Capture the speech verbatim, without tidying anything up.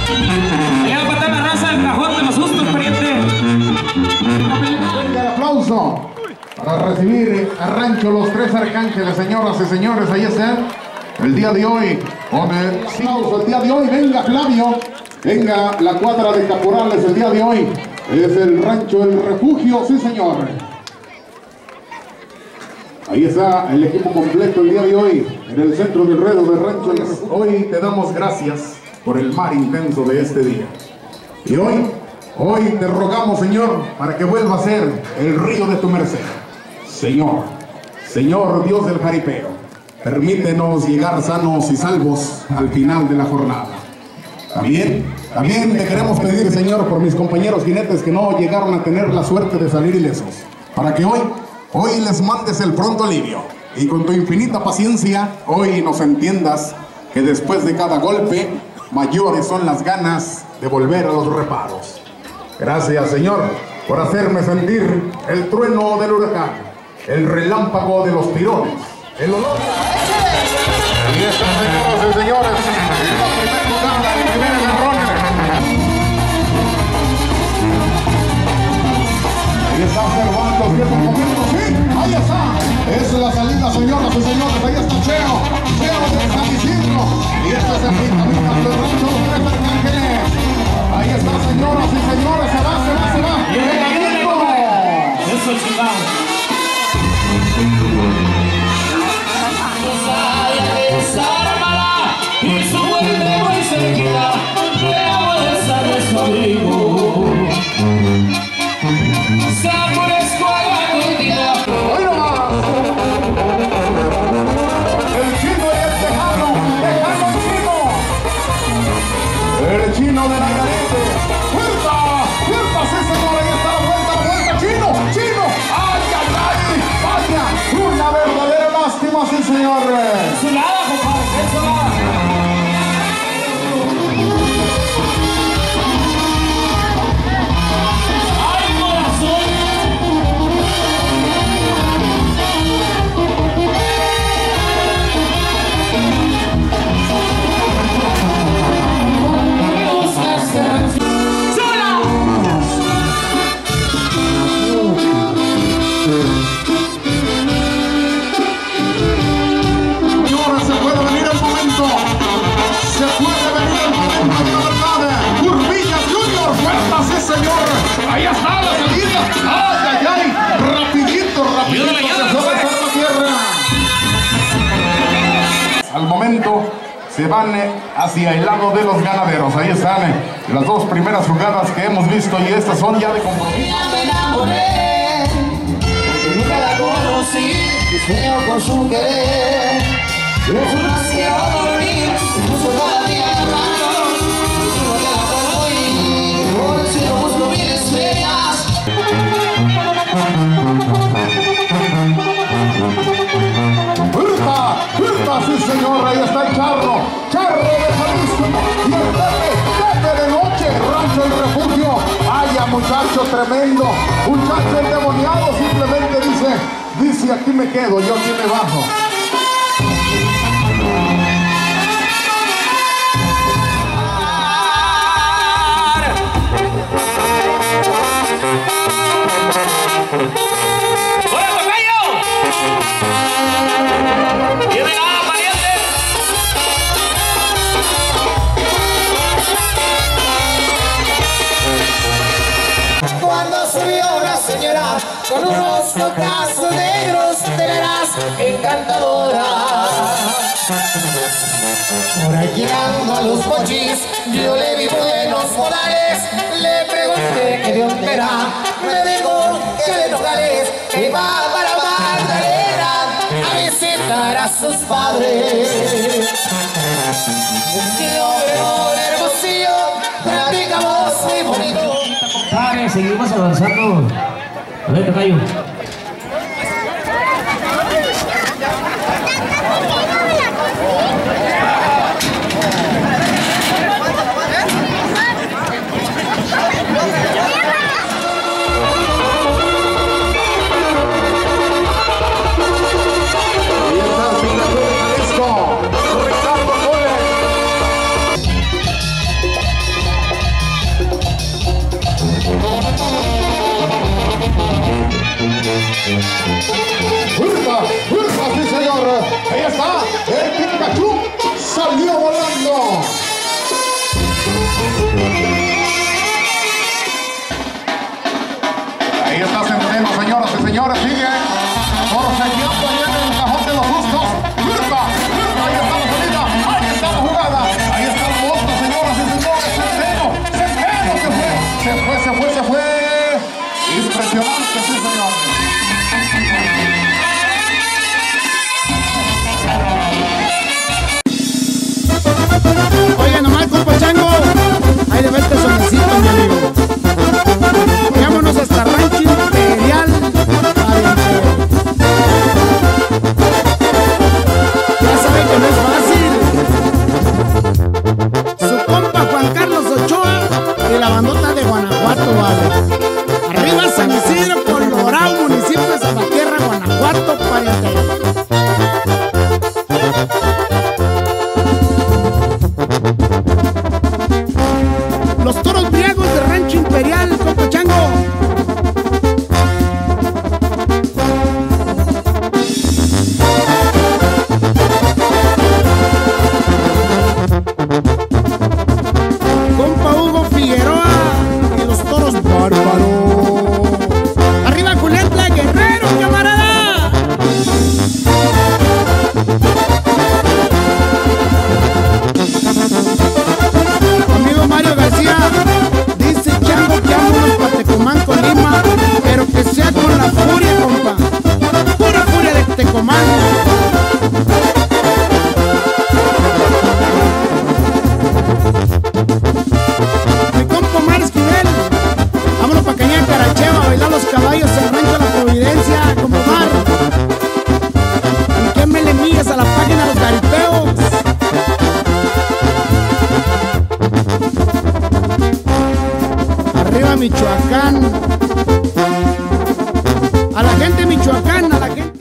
Ya para la raza del cajón de los sustos, pariente. Venga el aplauso para recibir a Rancho Los Tres Arcángeles, señoras y señores. Ahí están el día de hoy con el aplauso. El día de hoy, venga Flavio, venga la cuadra de caporales. El día de hoy es el Rancho El Refugio, sí señor. Ahí está el equipo completo el día de hoy en el centro del ruedo de Rancho El Refugio. Hoy te damos gracias por el mar intenso de este día. Y hoy, hoy te rogamos, Señor, para que vuelva a ser el río de tu merced. Señor, Señor Dios del jaripeo, permítenos llegar sanos y salvos al final de la jornada. También, también te queremos pedir, Señor, por mis compañeros jinetes que no llegaron a tener la suerte de salir ilesos, para que hoy, hoy les mandes el pronto alivio y con tu infinita paciencia, hoy nos entiendas que después de cada golpe, mayores son las ganas de volver a los reparos. Gracias, Señor, por hacerme sentir el trueno del huracán, el relámpago de los tirones, el olor. Y estas, señoras y señores, la primera jugada, el primer agarrón. Ahí está observando cierto momento, sí, ahí está. Es la salida, señoras y señores, ahí está Cheo, Cheo de San Isidro. Y este es el Picamitas del Rancho Los Tres Arcángeles. Ahí está, señoras y señores, se va, se va, se va. Eso es chingado. Desármala y su vuelve muy cerquita, debajo del sable su abrigo. Sabores cuadra cortina. ¡Hoy nomás! El chino y el tejano, tejano chino. El chino de la garete. ¡Fuerza! ¡Fuerza! ¡Sí, señor! Ahí está la vuelta, la vuelta. ¡Chino! ¡Chino! ¡Ay, ay, ay! ¡Vaya! ¡Una verdadera lástima, sí, señor! Su lado, compadre, su lado. Ahí está la salida. Ay, ay, ay. Rapidito, rapidito. Se fue a la tierra. Al momento se van hacia el lado de los ganaderos. Ahí están las dos primeras jugadas que hemos visto y estas son ya de compromiso. Me enamoré, porque nunca la conocí, y sueño con su querer. Yo jamás quiero dormir, puso cada día raro, no te la puedo ir, por el cielo busco mil estrellas. ¡Fruta! ¡Fruta! ¡Sí, señor! Ahí está el charro. ¡Charro de Jalisco! Y el Pepe, Pepe de noche. Rancho El Refugio. ¡Vaya, muchacho tremendo! Muchacho endemoniado simplemente dice, dice, aquí me quedo, yo aquí me bajo. Con unos ojazos negros te verás encantadora. Por aquí ando a los cochis, yo le vi buenos modales. Le pregunté que de dónde era, me dijo que de Nogales, que va para Magdalena a visitar a sus padres. Vestido de hermosillo, platicamos muy bonito. Dale, seguimos avanzando. A ver, tocayo. ¡Urca! ¡Urca, sí señor! ¡Ahí está! ¡El Pikachu salió volando! Ahí está Centeno, señoras y señores, sigue forcejeando allá en el cajón de los justos. ¡Urca! ¡Urca! Ahí está la salida, ahí está la jugada, ahí está la moto, señoras y señores. Centeno, Centeno se fue, se fue, se fue, se fue. Impresionante, sí señor. Oiga, nomás, compa Chango, ahí de verte sonecito, mi amigo. Vámonos hasta Rancho Imperial. Ya saben que no es fácil. Su compa Juan Carlos Ochoa y la bandota de Guanajuato, vale. Arriba San Isidro, Colorado, municipio de Salvatierra, Guanajuato, pariente. Los toros briagos de Rancho Imperial, compa Chango. Compa Hugo Figueroa y los toros bárbaros. Arriba Julieta Guerrero, camarada. Amigo Mario García, dice Chango que vámonos pa' Tecomán, Colima, pero que sea con la furia, compa. Pura furia de Tecomán. Mi compa Omar Esquivel, vámonos pa' Cañada Caracheva a bailar los caballos en Rancho La Providencia, compa Omar. Y que me le millas a la página de los garipeos. Arriba Michoacán. A la gente de Michoacán, a la gente.